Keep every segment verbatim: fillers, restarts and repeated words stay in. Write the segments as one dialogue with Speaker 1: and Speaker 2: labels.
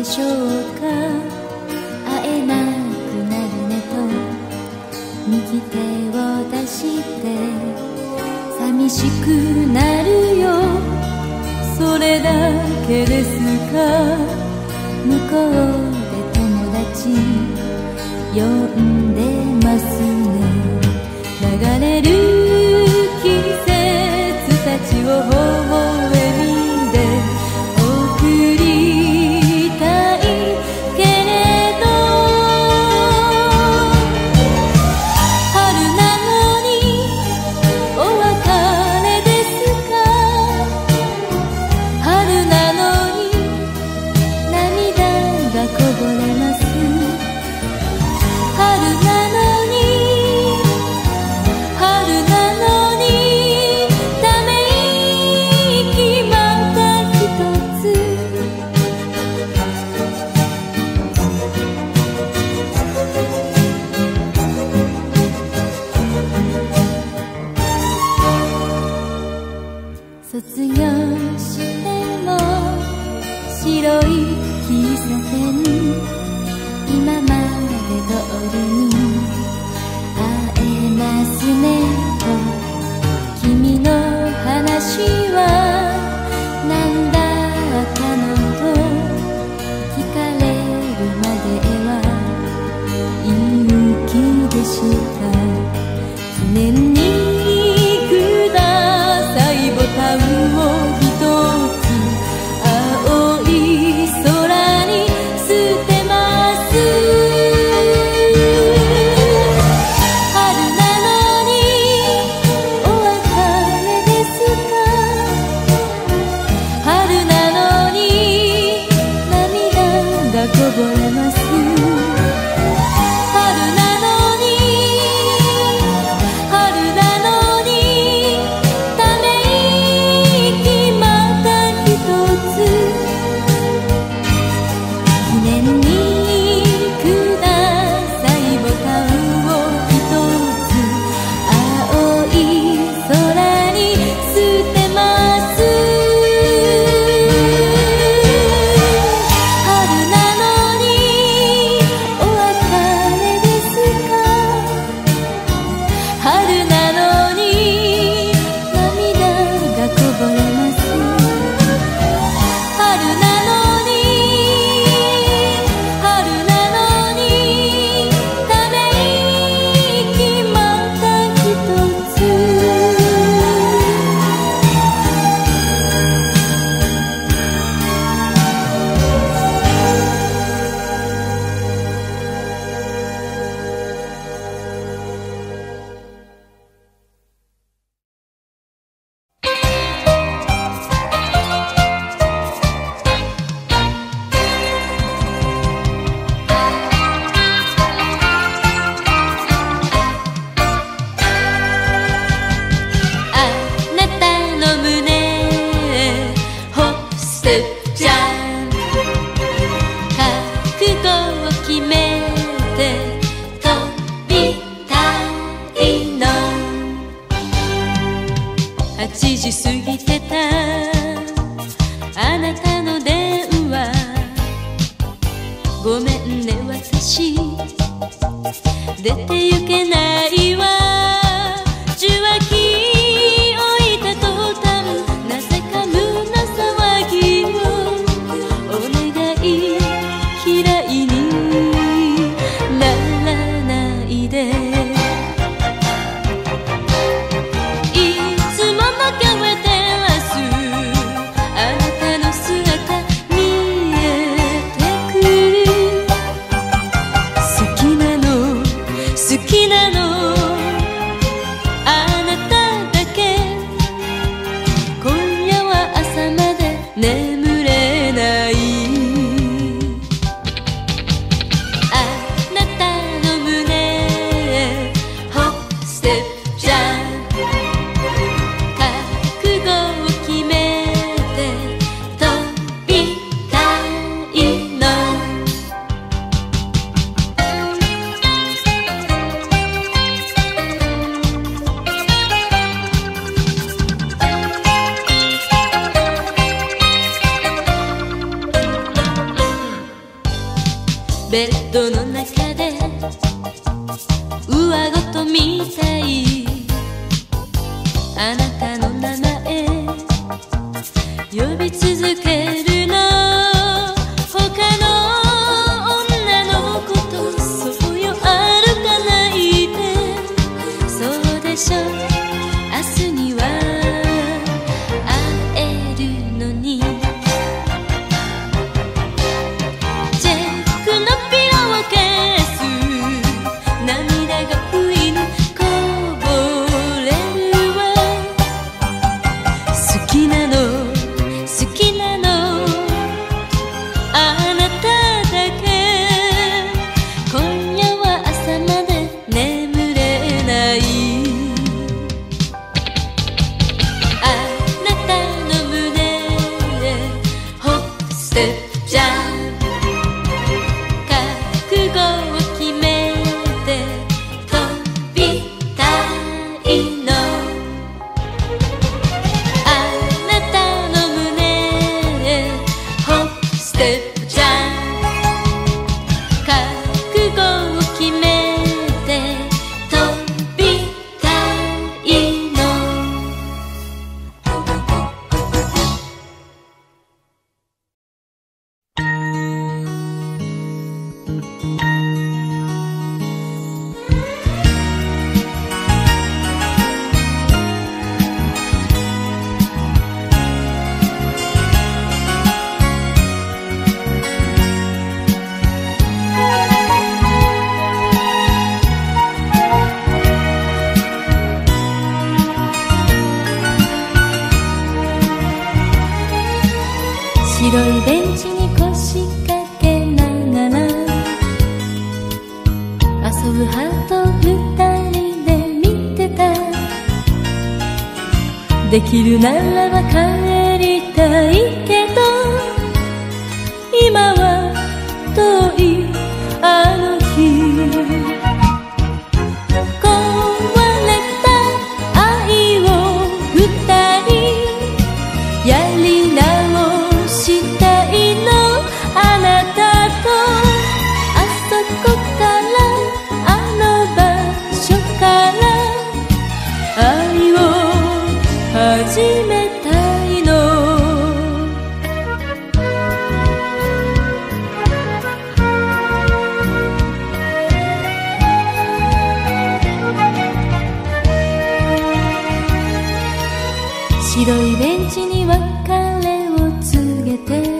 Speaker 1: しょうか。会えなくなるねと右手を出して寂しくなるよ、それだけですか。向こうで友達呼んでますね。流れる季節たちを微笑みで送りたいけれど、春なのにお別れですか。春なのに涙がこぼれます。春なのに春なのにため息またひとつ。卒業しても白い喫茶店、今まで通りに会えますねと君の話はなんだったのと聞かれるまではいい気でした。記念にくださいボタンをひとつ、青い空に捨てます。春なのにお別れですか。春なのに涙がこぼれます。春なのに春なのにため息またひとつ。記念にくださいボタンをひとつ、青い空に捨てます。春なのにお別れですか。春なのに涙がこぼれます。春なのに春なのにため息またひとつ。あなたの胸ホッスちゃん、覚悟を決めて飛びたいの。はちじ過ぎてたあなたの電話、ごめんね私出てゆけないわ。受話器置いた途端なぜか胸騒ぎをお願い嫌いにならないで。いつも求めてますあなたの姿見えてくる。好きなの好きなのベッドの中で上ごとみたいあなたの名前呼び続けるの他の女の子とそうよ歩かないでそうでしょ明日には会えるのにチェックのピロを消す涙が不意にこぼれるわ好きなの好きなのあなただけ今夜は朝まで眠れないあなたの胸でホップステップジャンプ覚悟を決めて飛びたいのあなたの胸でホップステップジャンプ覚悟を決めて飛びたいの白いベンチに腰掛けながら遊ぶハト二人で見てたできるならば帰りたいけど今は遠いあの日壊れた愛を二人やり直したいのあなたとあそこからあの場所から愛を始めたいの白いベンチに別れを告げて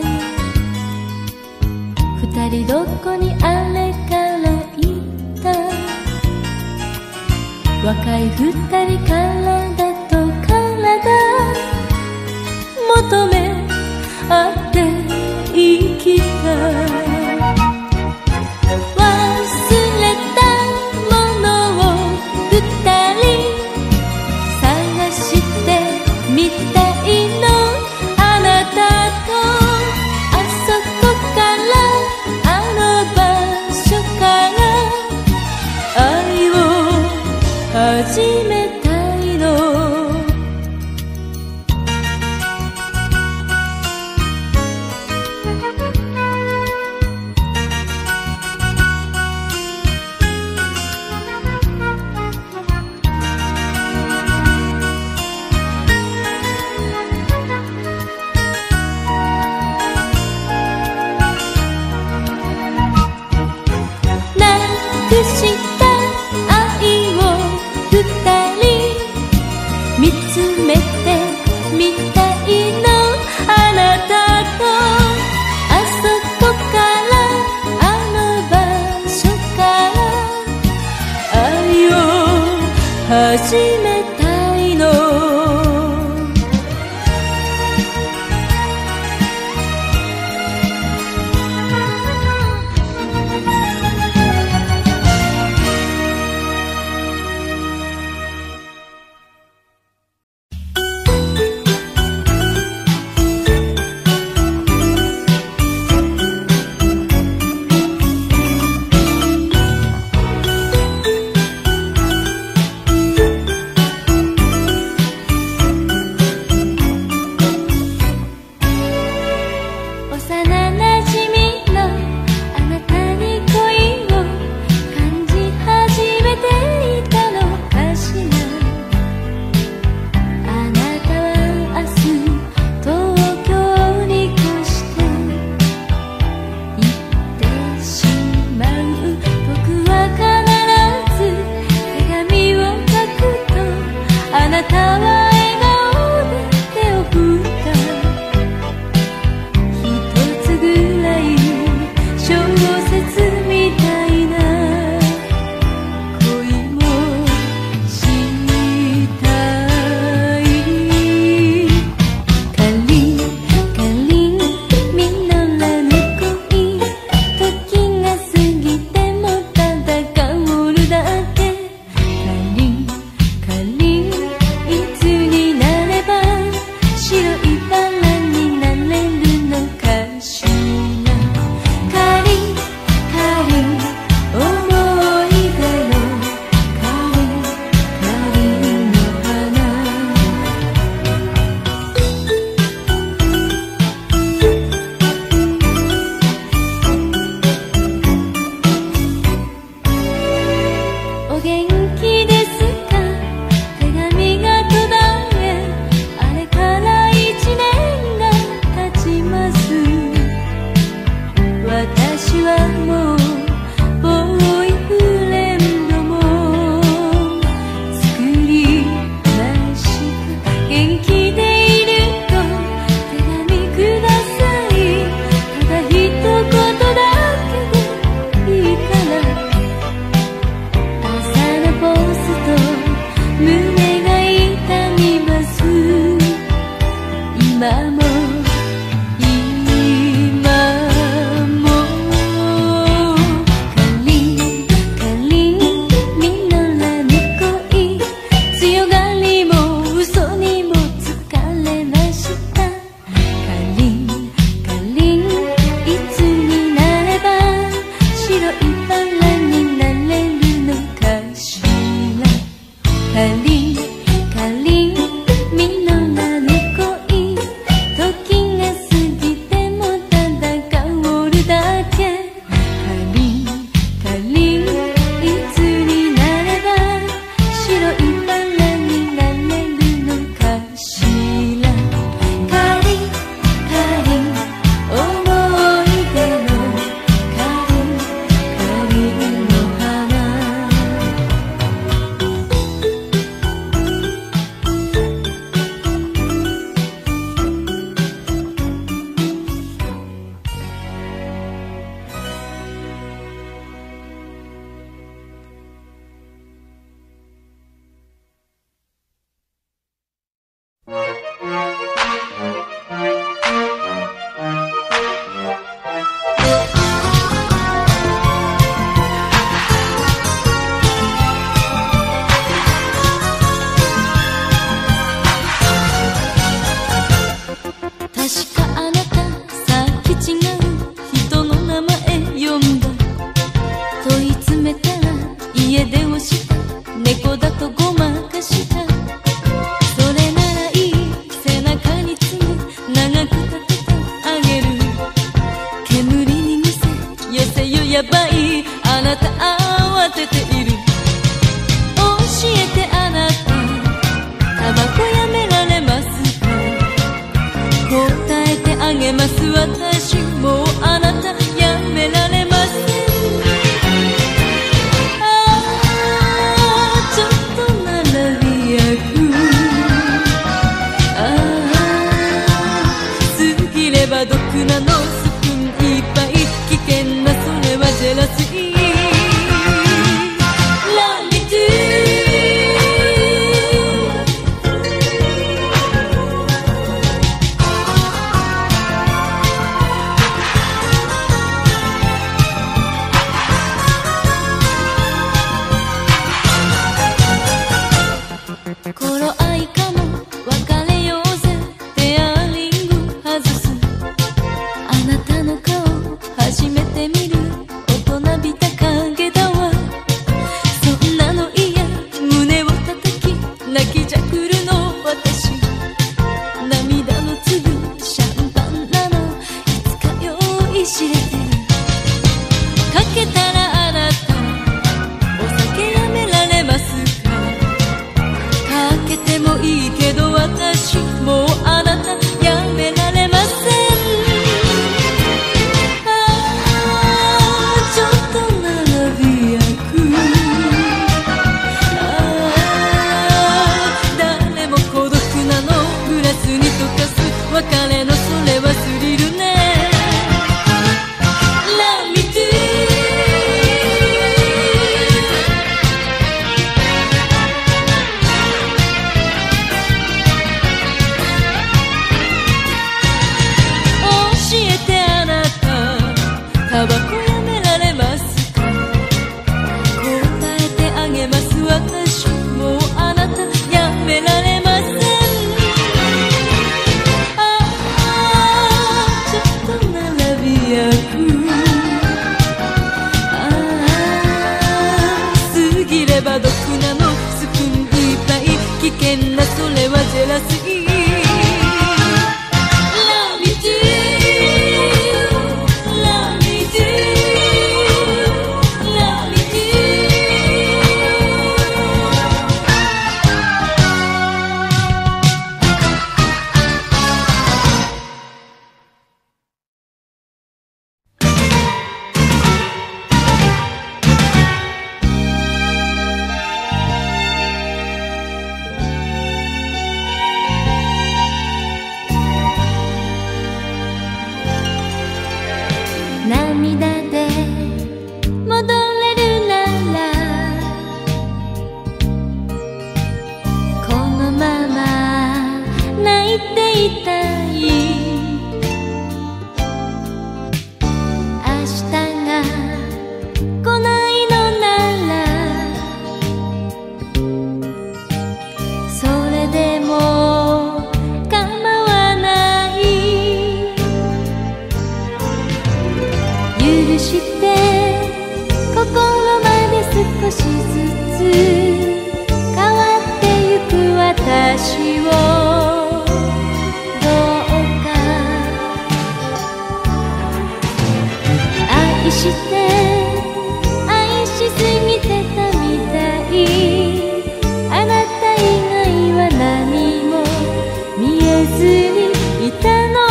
Speaker 1: 二人どこにあれから行った若い二人体と体求め合って生きた忘れたものを二人探してみたいのあなたとあそこからあの場所から愛を始めたいのなくした愛を二人見つめてみたいのあなたとあそこからあの場所から愛を始めたいの幼馴染のあなたにやばい、あなた慌てている。教えてあなた、タバコやめられますか？答えてあげます。私もうあなたやめられません。ああちょっとなら美薬、ああ過ぎれば毒なの、スプーンいっぱい、危険なそれはジェラシー。頃合いかも、別れようぜ、テアリング外す。あなたの顔初めて見る、大人びた影だわ。そんなの嫌、胸を叩き泣きじゃくるの私。涙の粒シャンパンなの、いつか酔いしれてる。かけたらあなたお酒やめられますか？かけてもいいけど私もうあなたやめられません。ああちょっとなら美薬、ああ誰も孤独なの、グラスに溶かす別れのそれはスリルね。Love me too、タバコやめられますか？答えてあげます。私もうあなたやめられません。ああちょっとなら美薬、ああ過ぎれば毒なの、スプーンいっぱい、危険なそれはジェラシー。涙で戻れるならこのまま泣いていたい。明日が来ないのならそれでも構わない。許して心まで少しずつ変わってゆく私をどうか愛して愛しすぎてたみたい。あなた以外は何も見えずにいたの。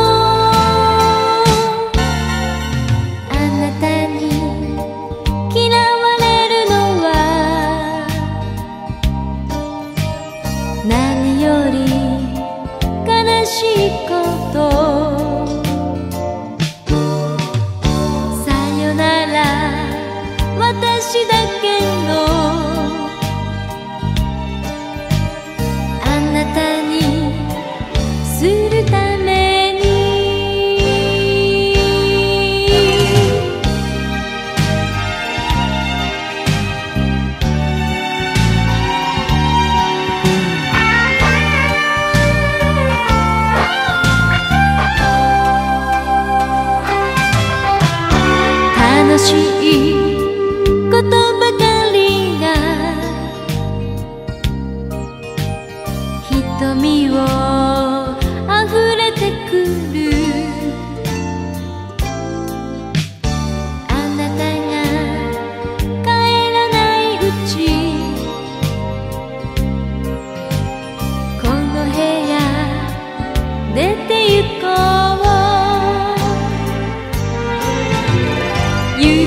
Speaker 1: 何より悲しいこと、さよなら私だけのあなたにするために。楽しいことばかりが瞳をあふれてくる。あなた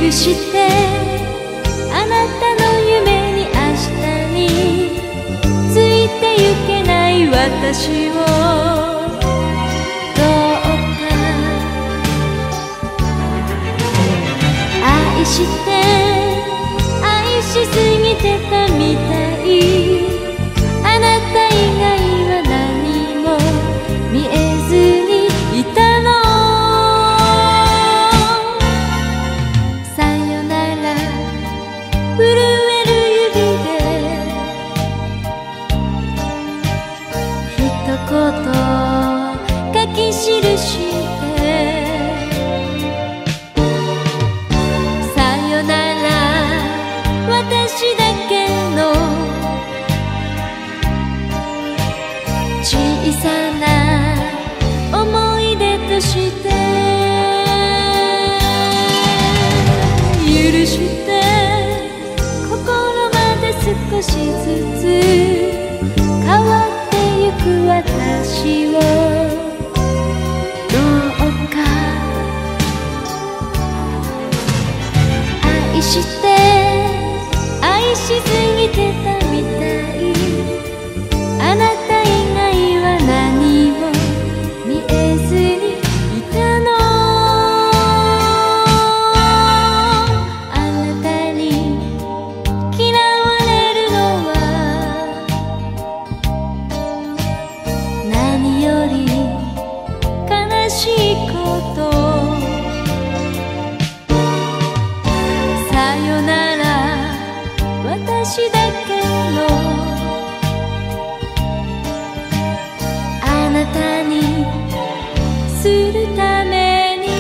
Speaker 1: 許してあなたの夢に明日についてゆけない私をどうか愛して愛しすぎてたみたいあなた以外は何も見えずにいたのさよなら震える指で一言書き記してさよなら私だけの小さな思い出として許して心まで少しずつ変わってゆく私をどうか愛して愛しすぎてたみたいあなた以外は何も見えずにいたのあなたに嫌われるのは何より悲しいことさよなら私だけのあなたにするために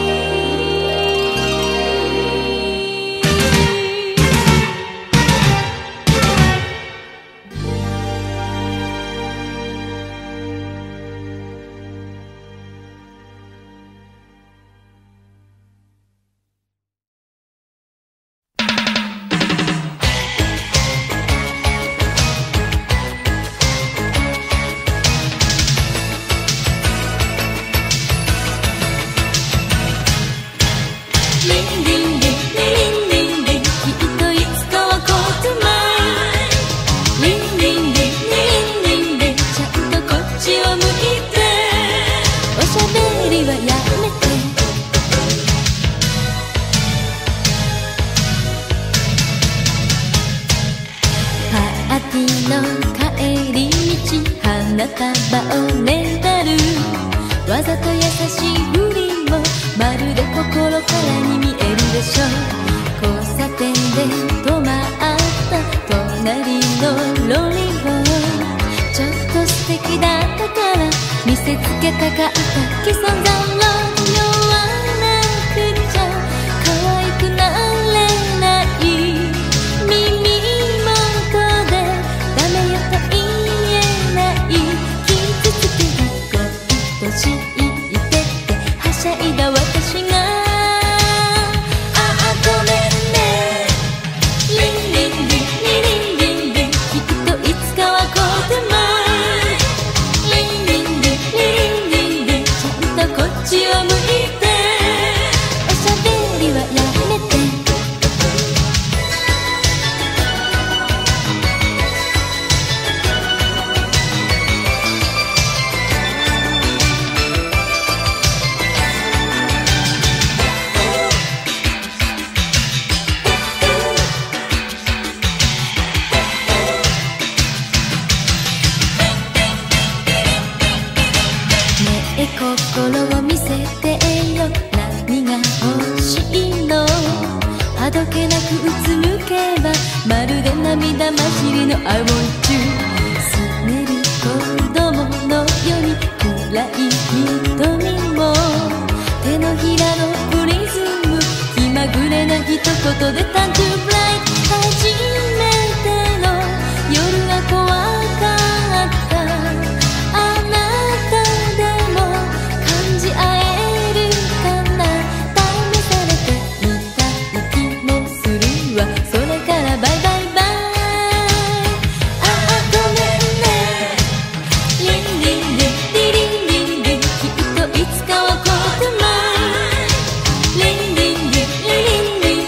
Speaker 1: 花束をねだるわざと優しいふりもまるで心からに見えるでしょう交差点で止まった隣のロリをちょっと素敵だったから見せつけたかった既存残論言わなくちゃ可愛くなれない耳元でダメよと言えない傷つける恋と知っててはしゃいだ私がああごめんねリンリンリンリンリンリンきっといつかはこうでもリンリンリンリンリンリンちゃんとこっちを向いておしゃべりはやめて心を見せてよ何が欲しいのあどけなくうつむけばまるで涙まじりの青い宙すねる子供のように暗い瞳も手のひらのプリズム気まぐれな一言でタントゥブライト初めての夜が怖かったあなたでも感じ合えるかな試されてみたい気もするわそれからバイバイバイああごめんねリンリンリンリリンリンリンきっといつかはこうでもリンリンリンリリンリンリン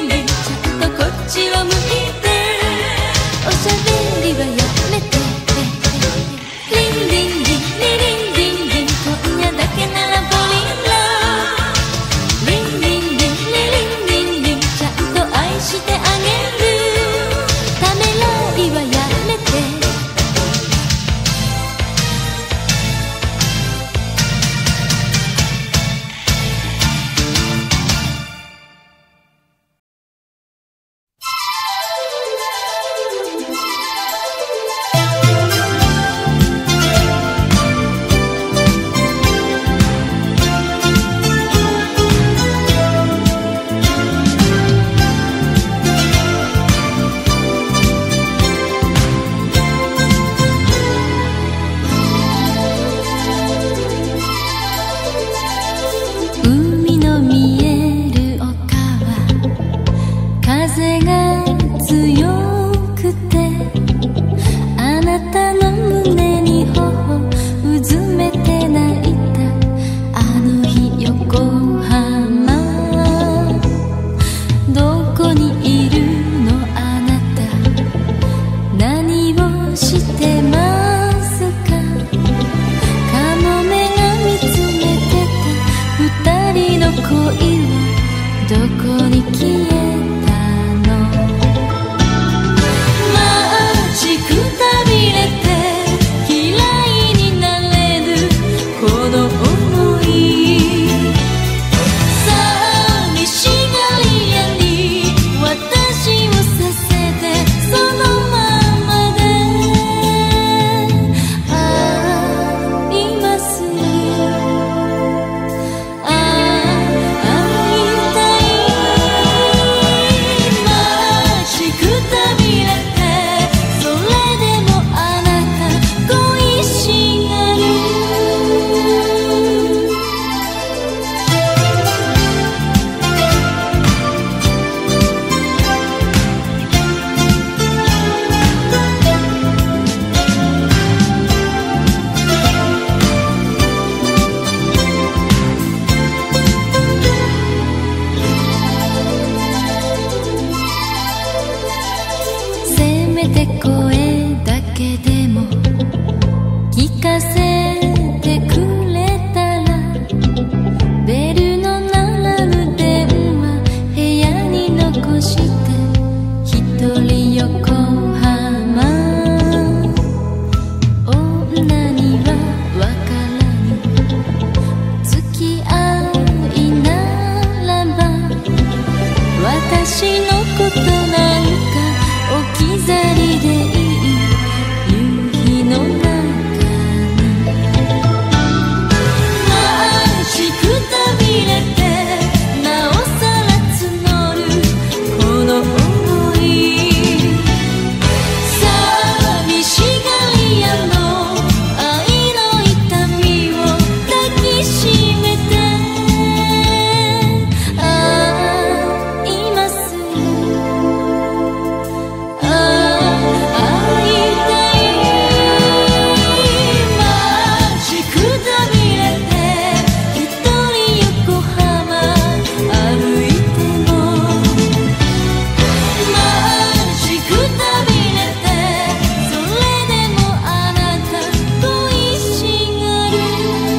Speaker 1: どこに消えたの。待ちくたびれて嫌いになれるこの想い、寂しがり屋に私をさせてそのままで、ああ今すぐああ会いたい。待ちくたびれてそれでもあなた恋しがる。せめて声だけでも聞かせてくれたら、ベルの鳴らぬ電話部屋に残して一人横浜、女にはわからぬ付き合いならば、私のことなんか置き去りでいい夕日の中に。待ちくたびれてなおさら募るこの想い、寂しがり屋の愛の痛みを抱きしめて、ああ今すぐああ会いたい。待ちくたびれて一人横浜歩いても、待ちくたびれてそれでもあなた恋しがる。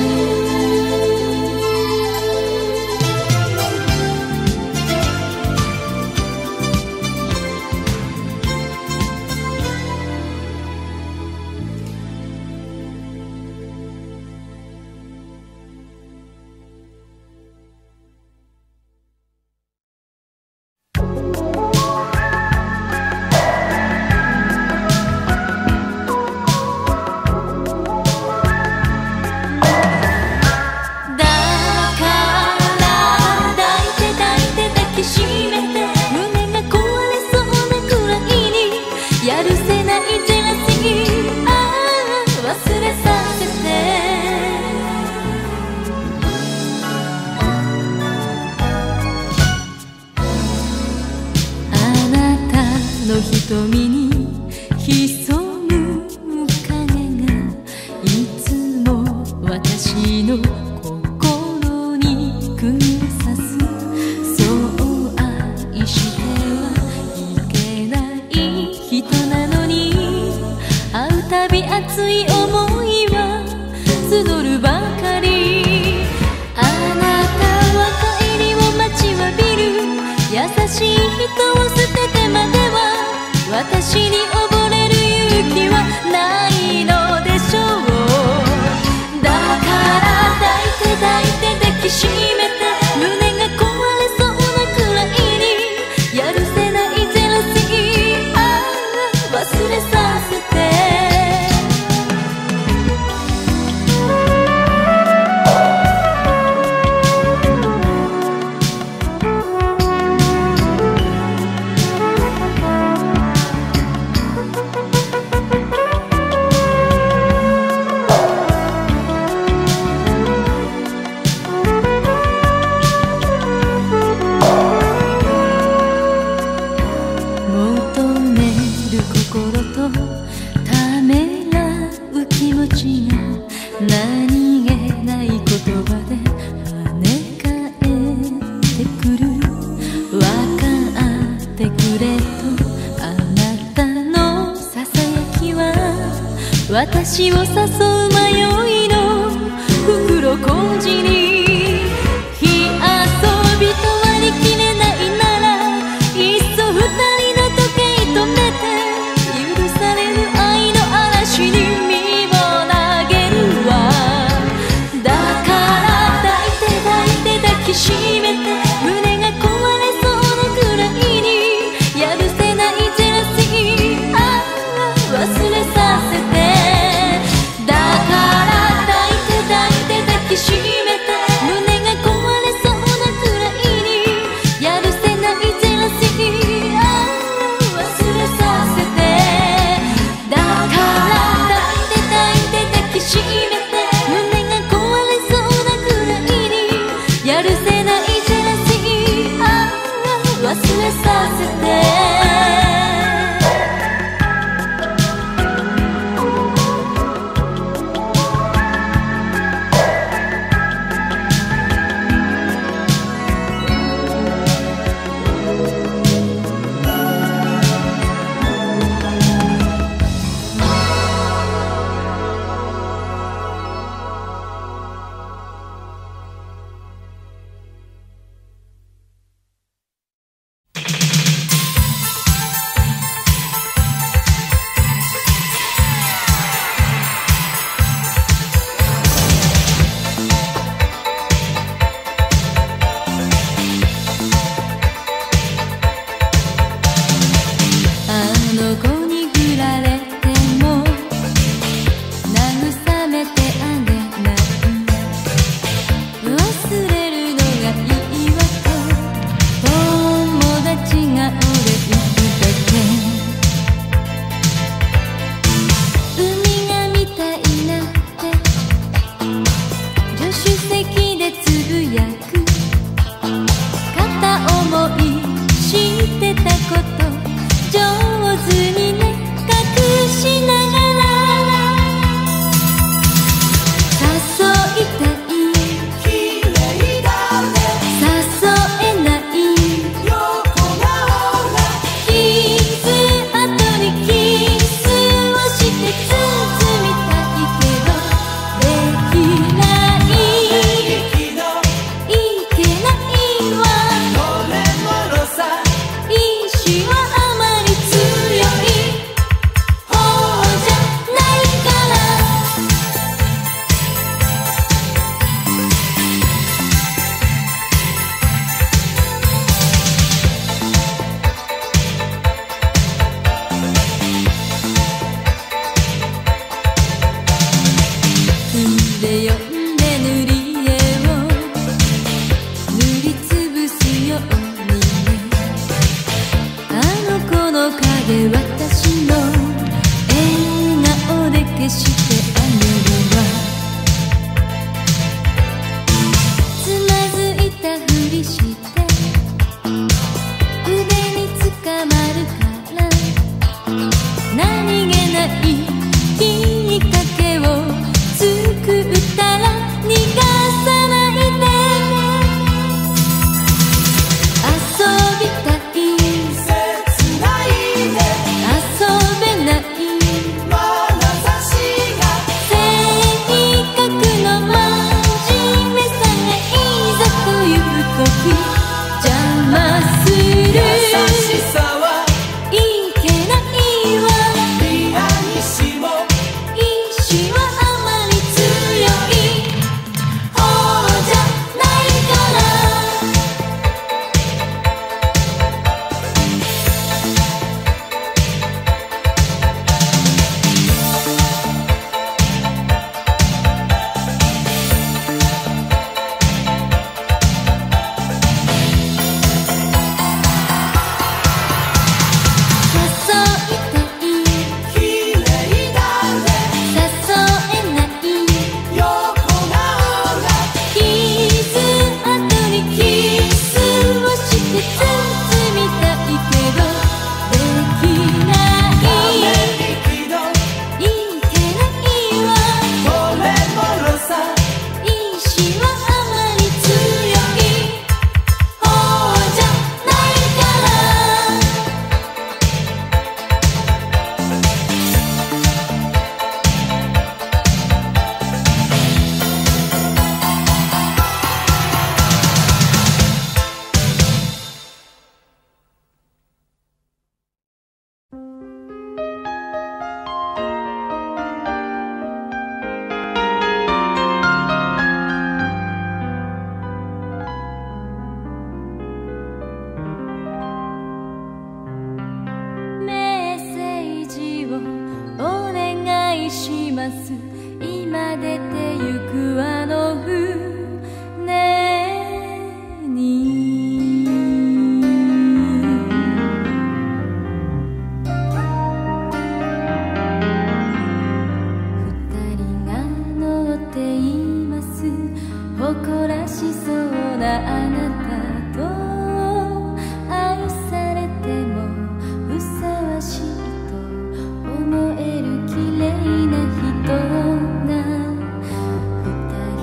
Speaker 1: だから抱いて抱いて抱きしめて、胸が壊れそうなくらいにやるせないジェラシー、ああ忘れさせて。あなたの瞳に潜む影がいつも私の心に釘を刺す。そう愛してはいけない人なのに、会うたび熱い思いは募るばかり。あなたは帰りを待ちわびる優しい人を捨ててまでは私に溺れる勇気はないのでしょう。だから抱いて抱いて抱きしめて、胸が壊れそうなくらいにやるせないジェラシー、ああ忘れさせて。私を誘う迷いの袋小路に火遊びと割り切れで私の笑顔で消してあげるわ。つまずいたふりして腕につかまるから何気ないきっかけを作ったら逃がさないでね。遊びたい切ないで遊べない眼差しが性格の真面目さがいざという時邪魔する。優しさはいけないわ。ピアニッシモ意志はあまり強い方じゃないから。メッセージをお願いします。今出てゆくあの船に二人が乗っています。誇らしそうなあなたと愛されてもふさわしいと思える綺麗な人が二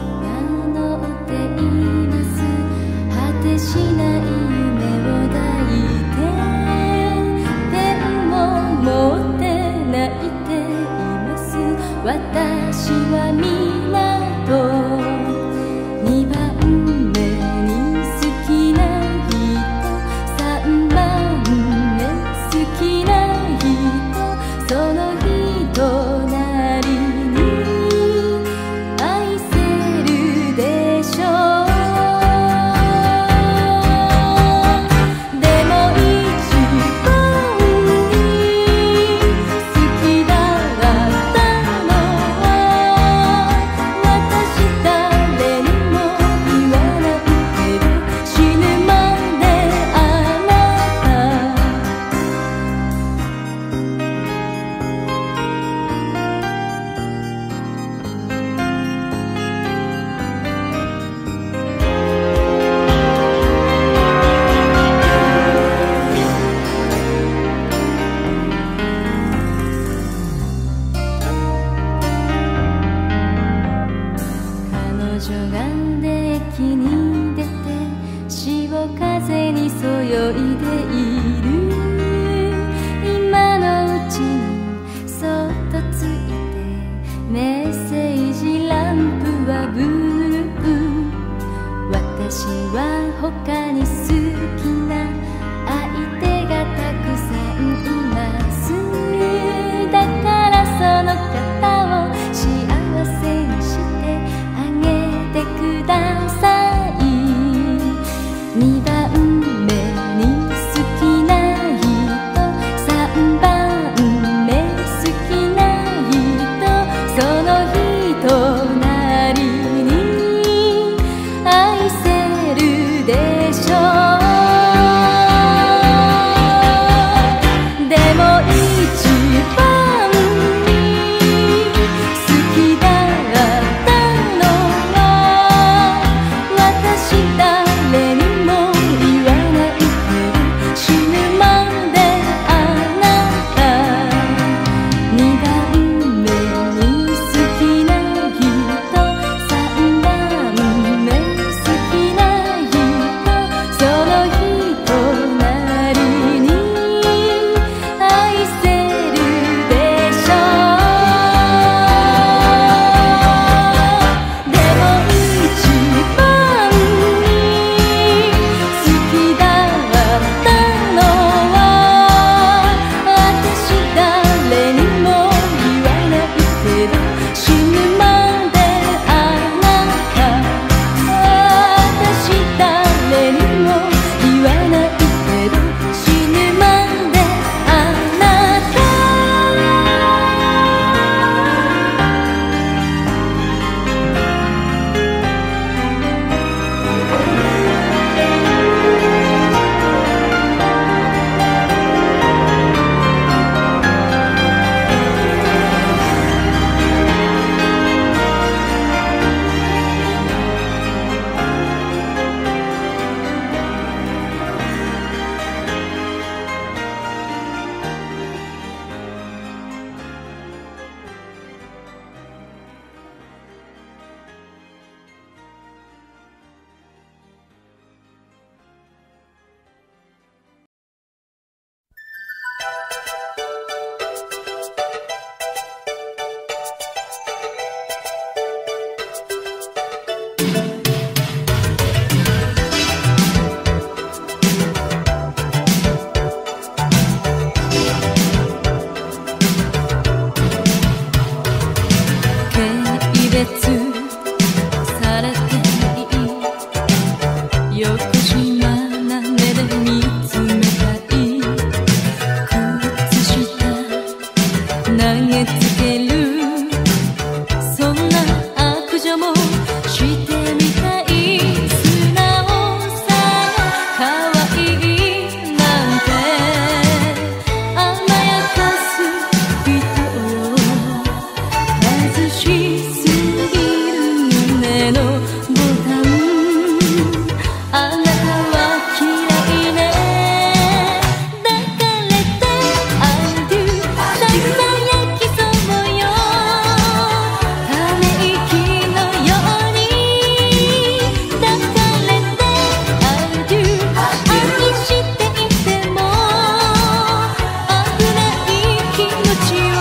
Speaker 1: 見つめたい靴下投げつけるそんな悪女もしてみたい素直さ可愛いなんて甘やかす人よ外しすぎる胸のボタンあなたは嫌いね抱かれて I do ささやきそうよため息のように抱かれて I do 愛していても危ない気持ちを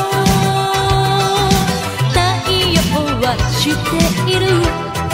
Speaker 1: 太陽はしている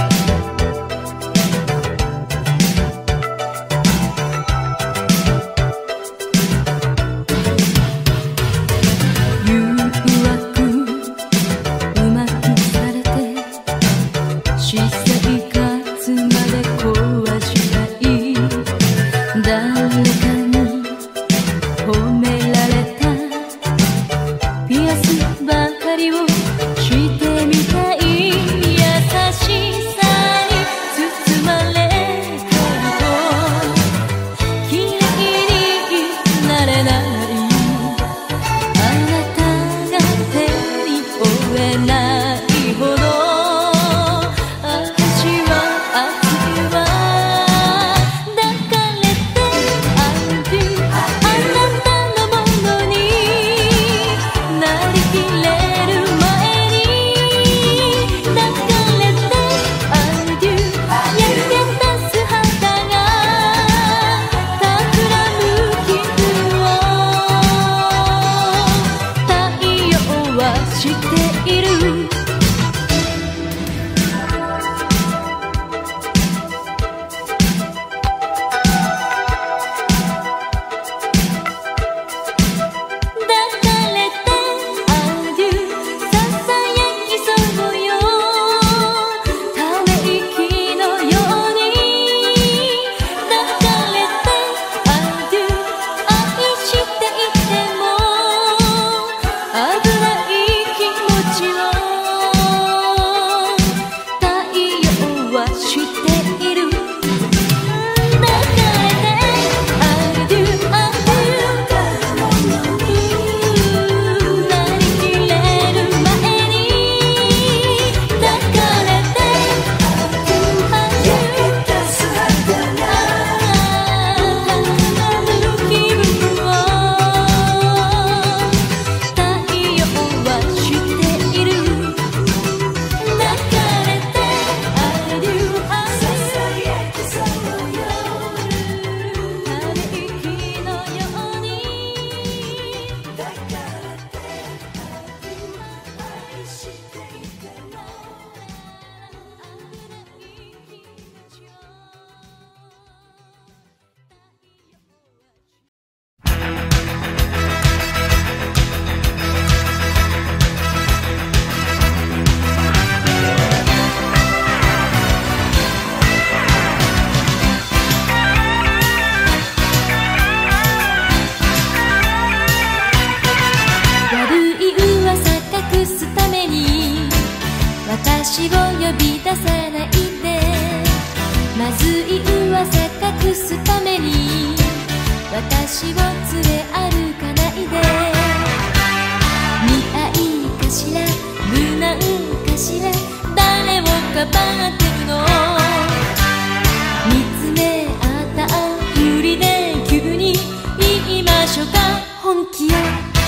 Speaker 1: 私を呼び出さないでまずい噂隠すために私を連れ歩かないで見合いかしら無難かしら誰をかばってるの見つめ合ったふりで急に言いましょうか本気よ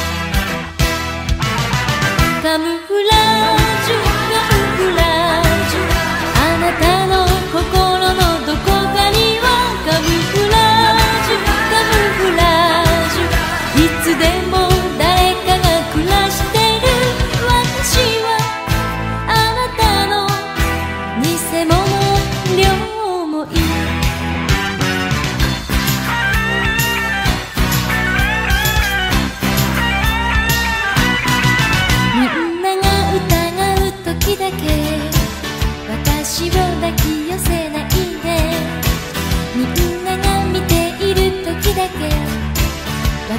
Speaker 1: カムフラージュカムフラージュあなたの心のどこかにはカムフラージュカムフラージュいつでも誰かが暮らしてる私はあなたの偽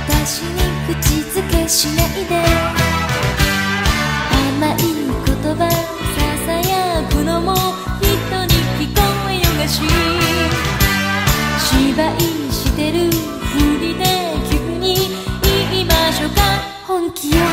Speaker 1: 私に口づけしないで。甘い言葉ささやくのも人に聞こえよがし、芝居してるふりで急に言いましょうか本気よ。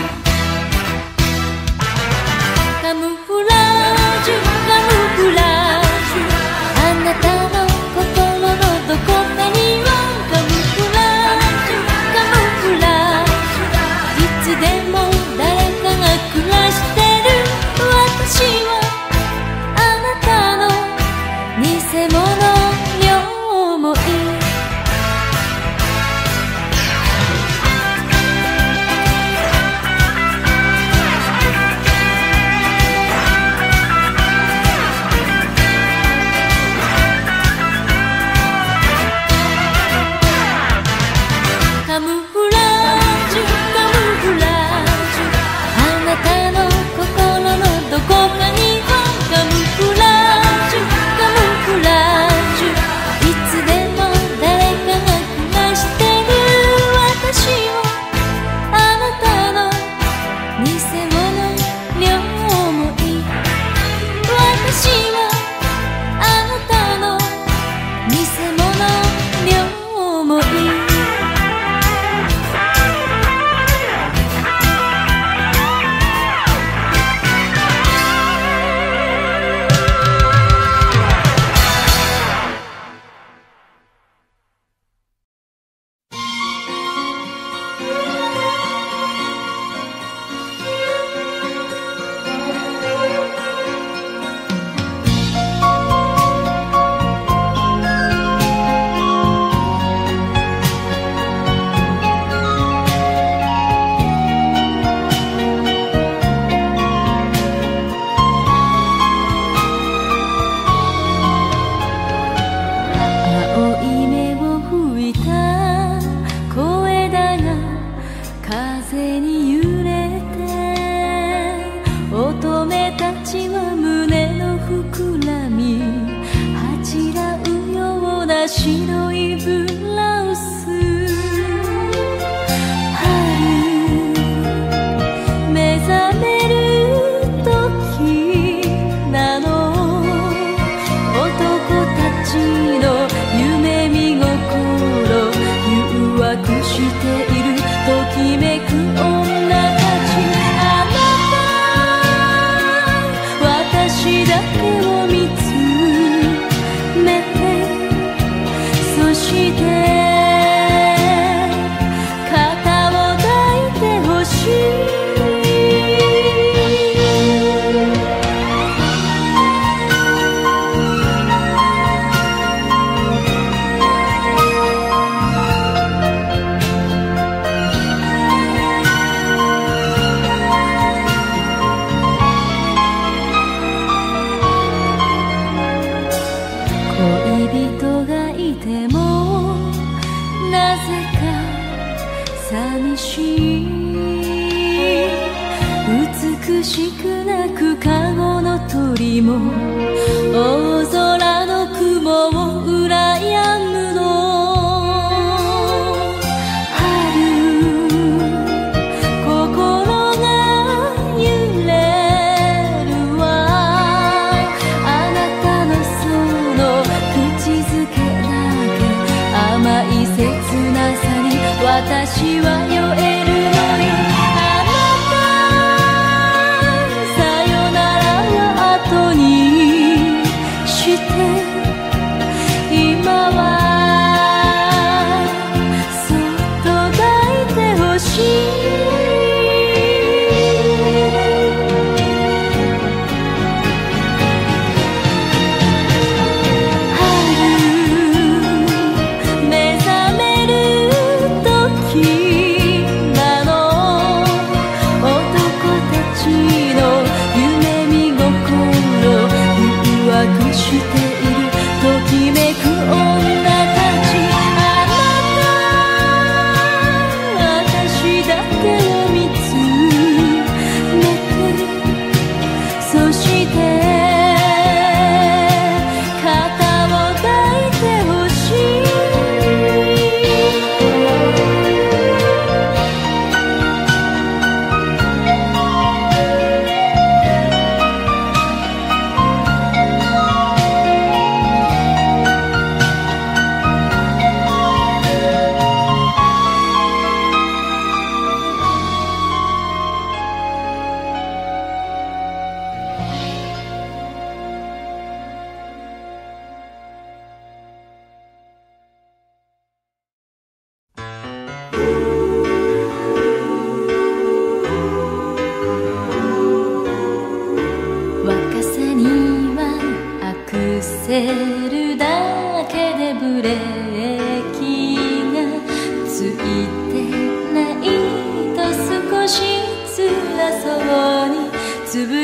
Speaker 1: カムフラージュカムフラージュ、あなたの心のどこかにはカムフラージュカムフラージュ、いつでも誰かが暮らしてる。私はあなたの偽物両思い。カムフラージュカムフラージュ、あなたの心のどこかにはカムフラージュカムフラージュ、いつでも誰かが暮らしてる。私はあなたの偽物両思い。私はあなたの偽物両思い。白いブラウス、春目覚める時なの。男たちの夢見心、誘惑しているときめく女たち。あなた私だけを見つめて、そして肩を抱いてほしい。恋人がいてもなぜか寂しい。美しくなく籠の鳥も大空の雲を羨むの。春心が揺れるわ。あなたのその口づけだけ甘い切なさに私は酔えるのよ。あなたさよならは後にして今はそっと抱いてほしい。目覚める時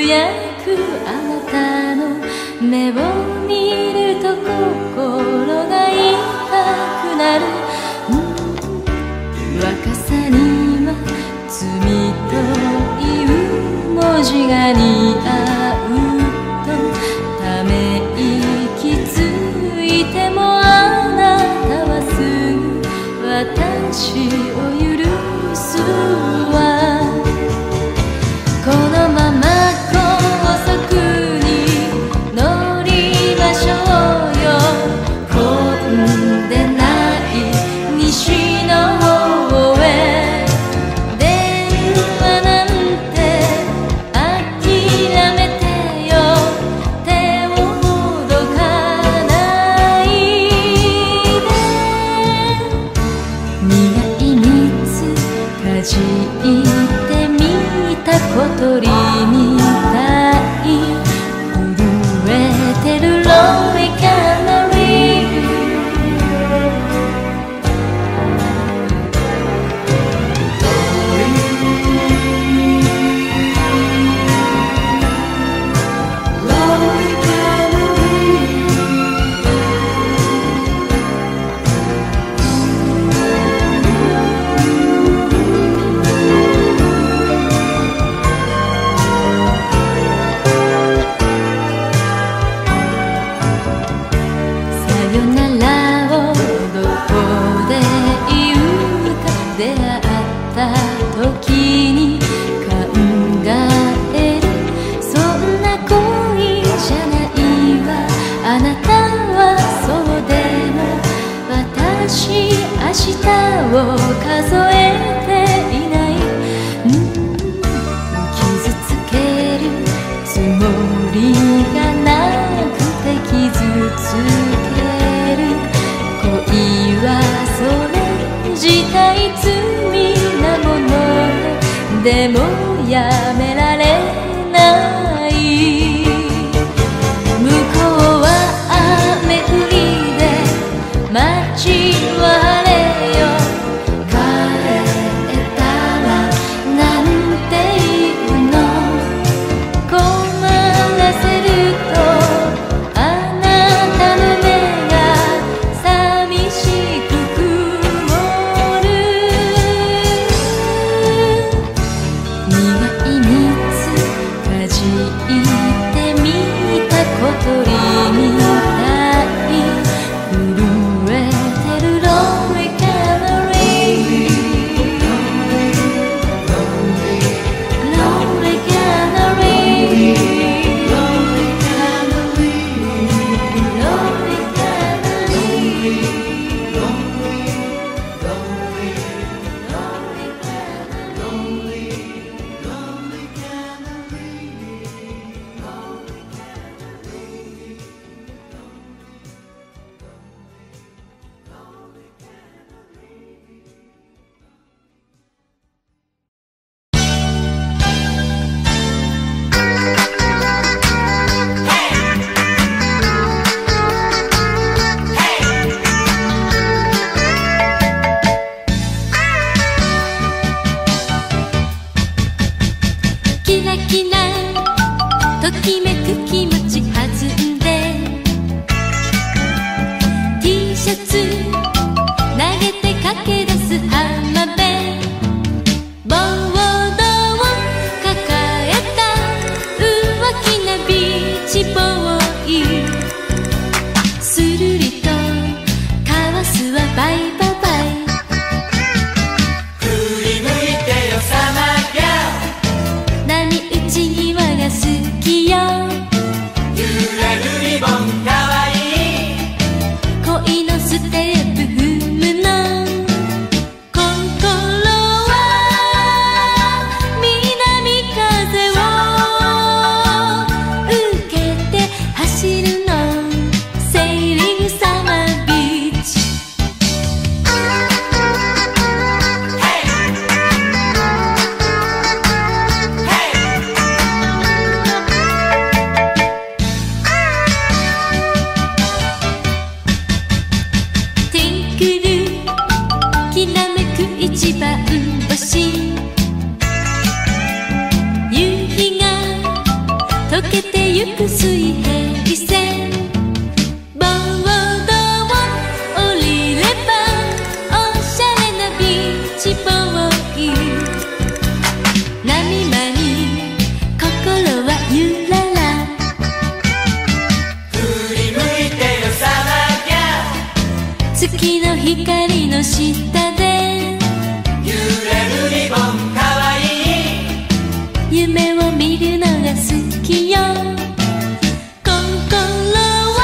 Speaker 1: やくあなたの目を見ると心が痛くなる、うん、若さには罪という文字が似合うとため息ついてもあなたはすぐ私を許すわ。このまま高速に乗りましょうよ。混んでない西の方へ。電話なんて諦めてよ。手をほどかないで。苦い蜜かじってみた小鳥みたい震えてるロイキャナリー。さよならをどこで言うか。出会った時に考える。そんな恋じゃないわ。あなたはそうでも私明日を数えていない、うん、傷つけるつもりがなくて傷つける。恋はそれ自体罪なものでもやめられない。向こうは雨降りで街は晴れよ。帰水平線ボードを降りればおしゃれなビーチボーイ波間に心はゆらら
Speaker 2: 振り向いてよサマーギャル
Speaker 1: 月の光の下で
Speaker 2: 揺れるリボンかわいい
Speaker 1: 夢を見るのが好きよ心は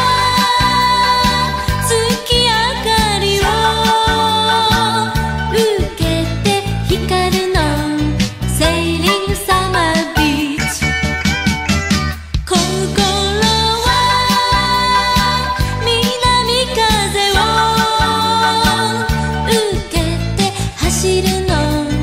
Speaker 1: 月明かりを受けて光るのセーリングサマービーチ心は南風を受けて走るの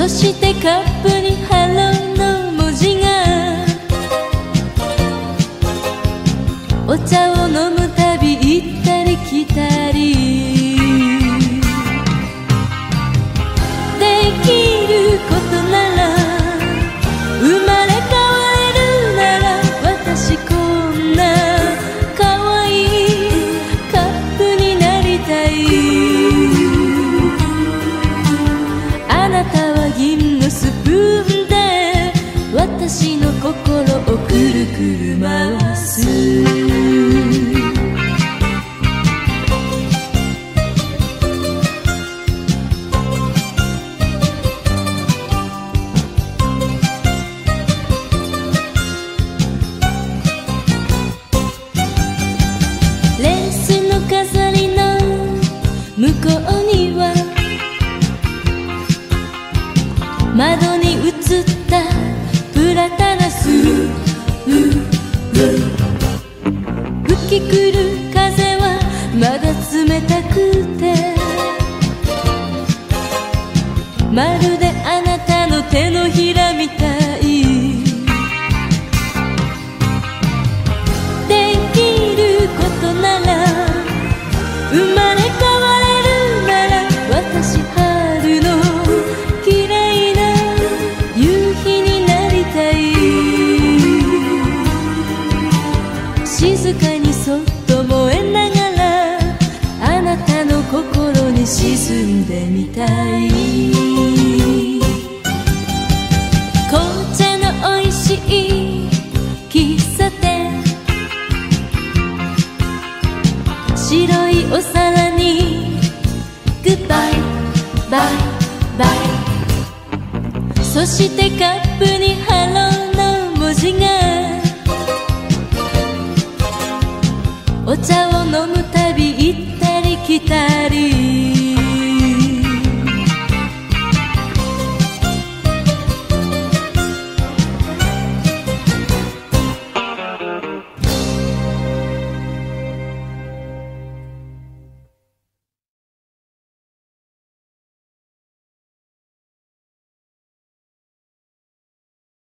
Speaker 1: そしてカップにハローの文字が、お茶を飲むたび行ったり来たり、できることなら生まれ変われるなら、私こんな可愛いカップになりたい。あなたは銀のスプーンで私の心をくるくる回す。レースの飾りの向こうには、窓に映ったプラタナス。吹き来る風はまだ冷たくて、まるであなたの手のひらみたい。できることなら生まれ変われるなら、私春の綺麗な夕日になりたい。静かにそっと燃えながらあなたの心に沈んでみたい。紅茶の美味しい喫茶店、白いお皿にグッバイバイバイ、そしてカップにハローの文字が、お茶を飲むたび行ったり来たり。